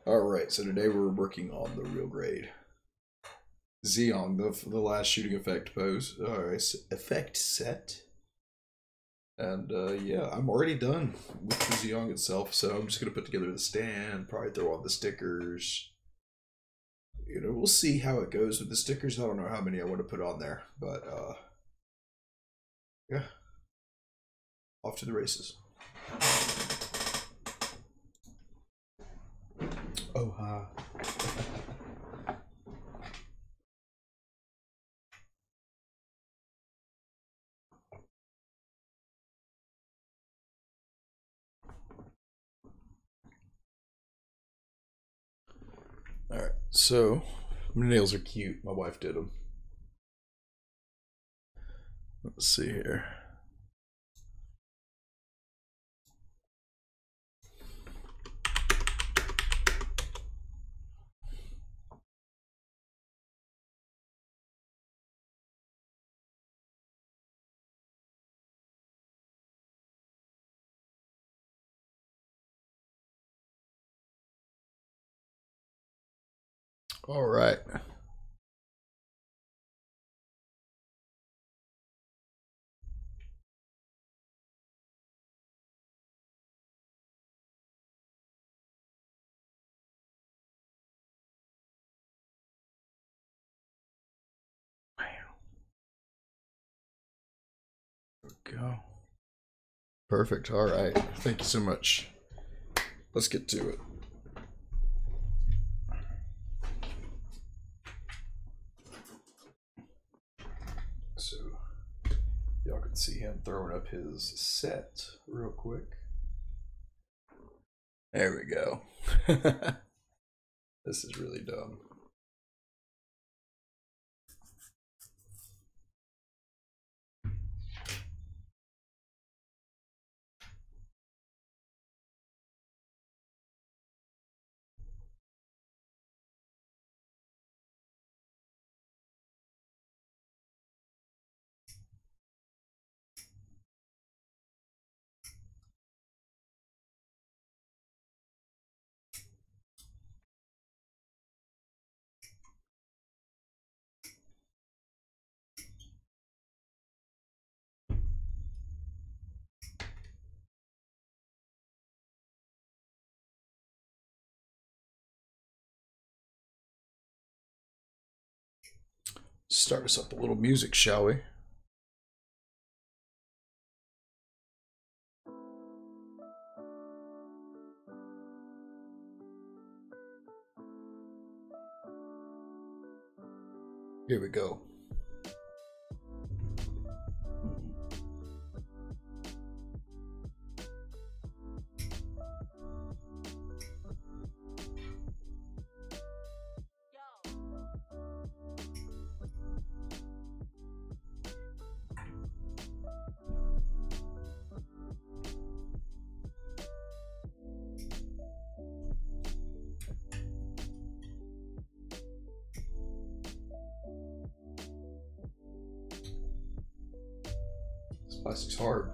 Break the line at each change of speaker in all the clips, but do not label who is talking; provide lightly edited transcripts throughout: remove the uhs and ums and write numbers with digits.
Alright, so today we're working on the real grade. Zeong, the last shooting effect pose. Alright, effect set. And yeah, I'm already done with the Zeong itself, so I'm just going to put together the stand, probably throw on the stickers. You know, we'll see how it goes with the stickers. I don't know how many I want to put on there, but yeah, off to the races. Oh, ha. Alright, so my nails are cute. My wife did them. Let's see here. All right. Go. Perfect. All right. Thank you so much. Let's get to it. So, y'all can see him throwing up his set real quick. There we go. This is really dumb. Start us up a little music, shall we? Here we go. This plastic's hard.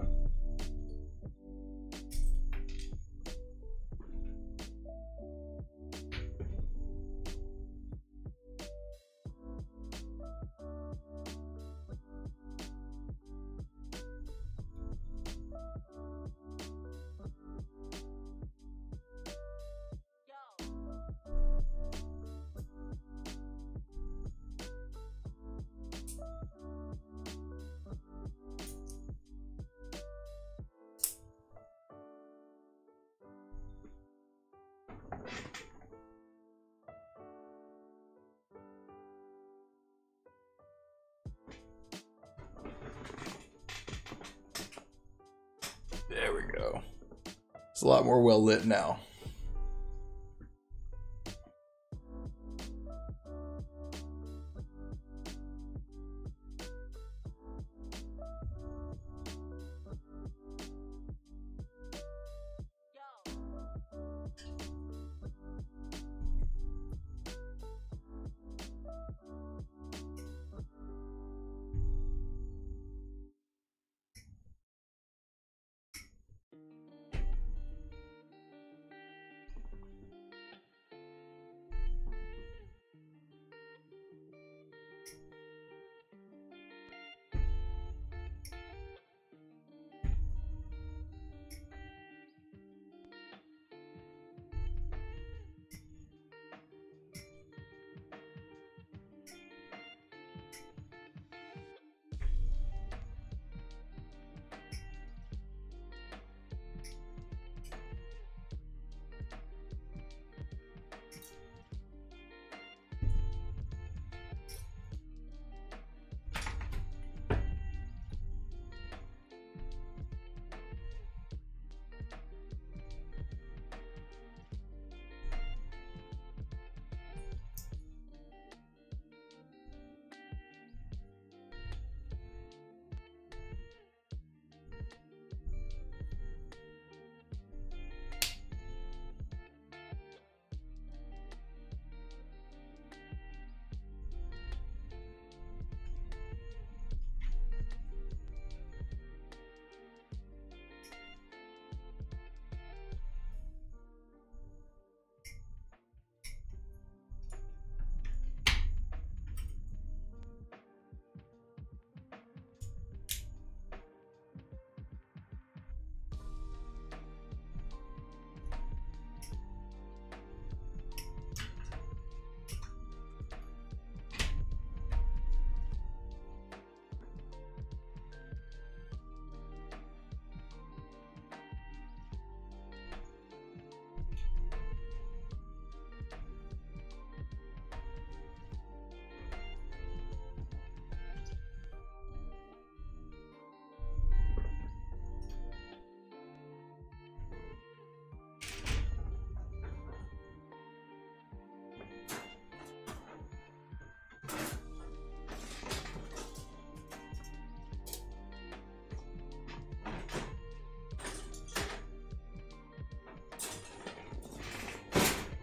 There we go. It's a lot more well lit now.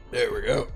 There we go.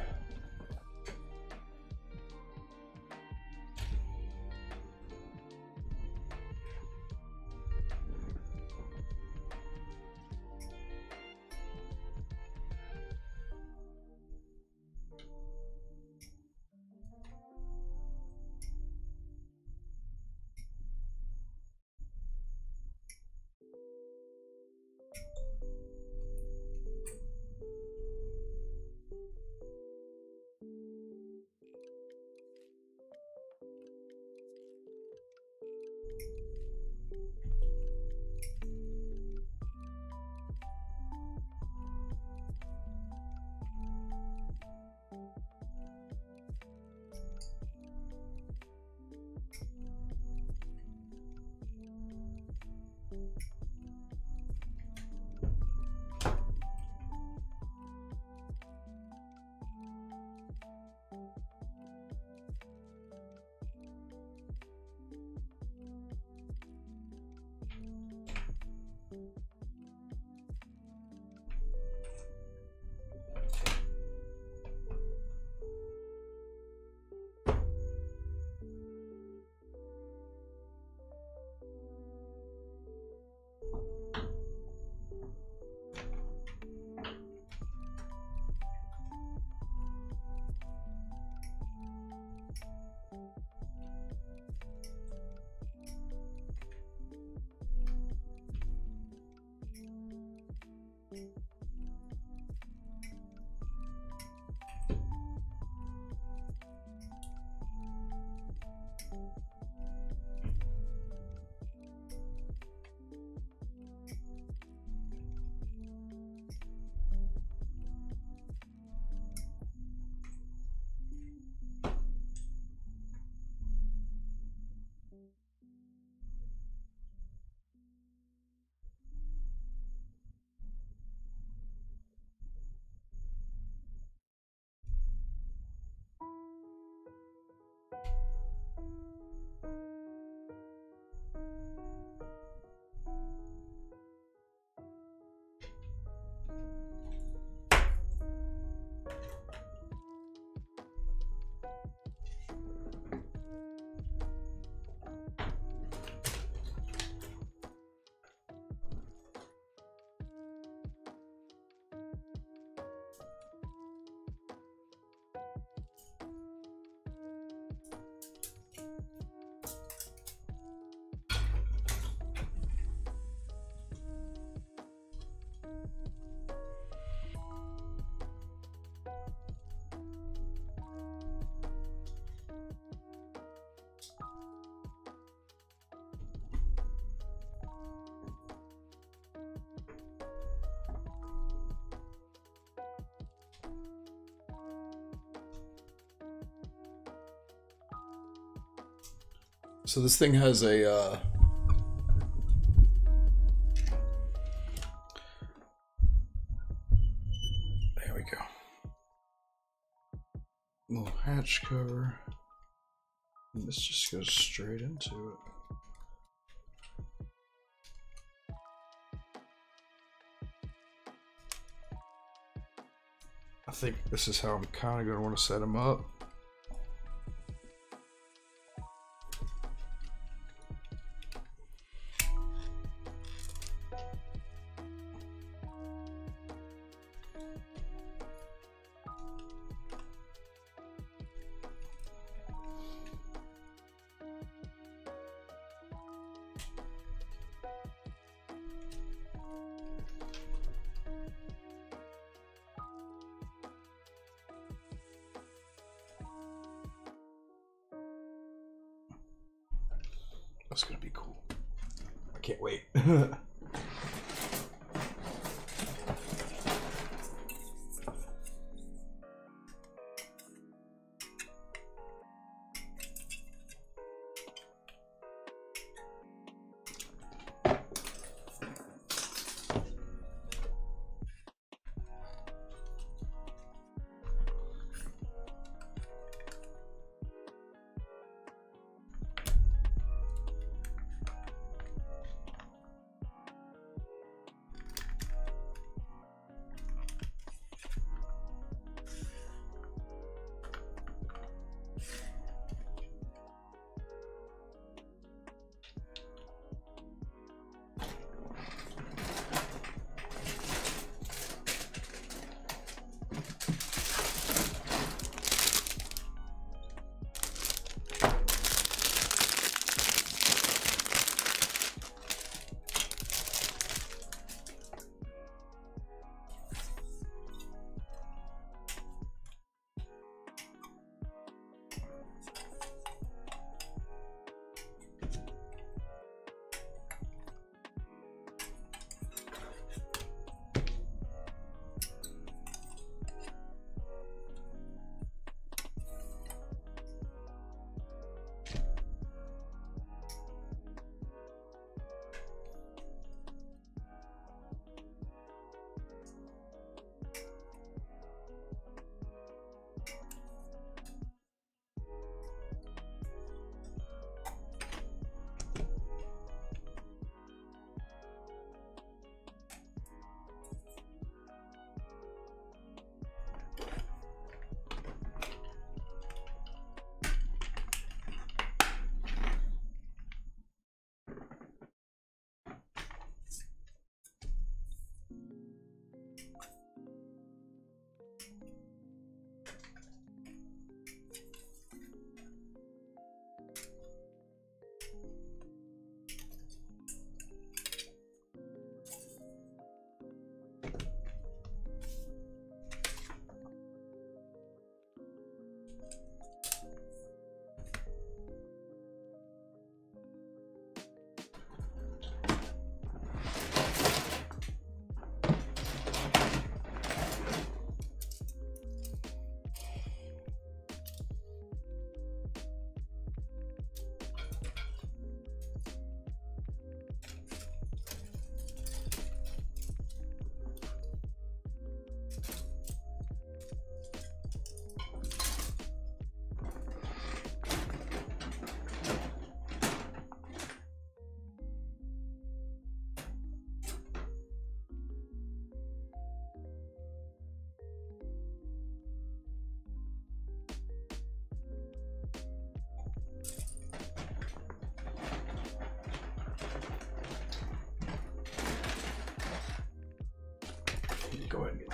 So this thing has a there we go. Little hatch cover. And this just goes straight into it. I think this is how I'm kind of going to want to set them up. That's gonna be cool. I can't wait.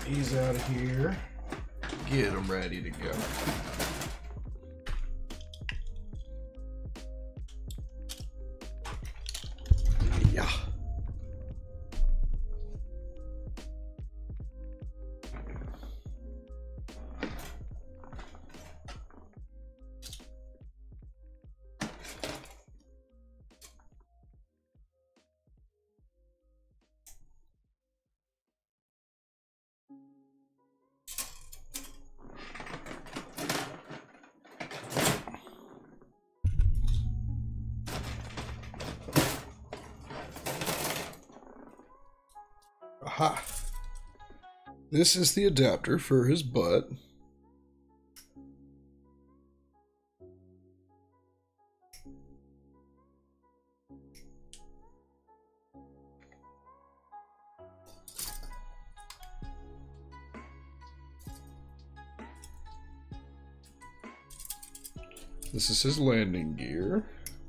these out of here. Get them ready to go. Yeah. Aha. This is the adapter for his butt. This is his landing gear.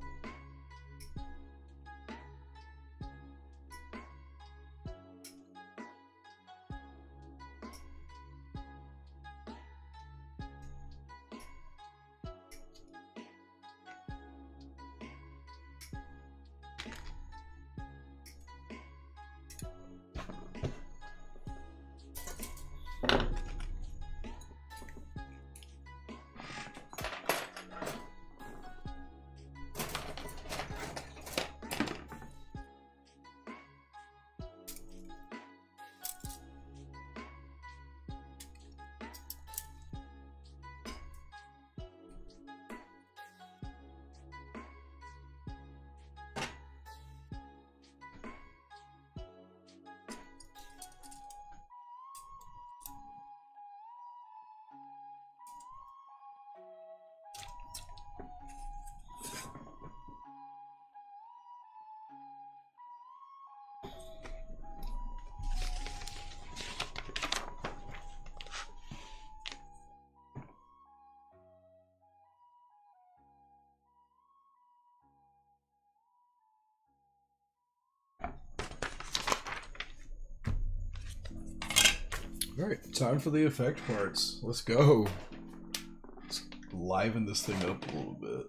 Alright, time for the effect parts. Let's go. Let's liven this thing up a little bit.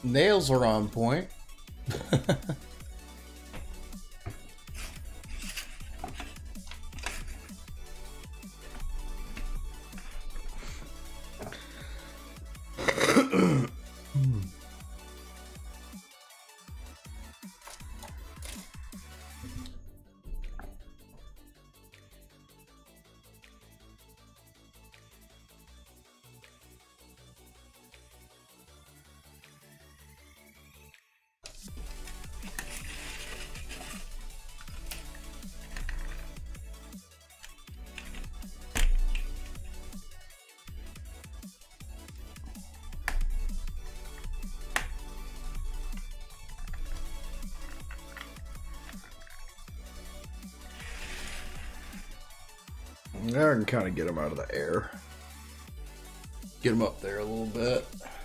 Nails are on point.
I can kind of get him out of the air.
Get him up there a little bit.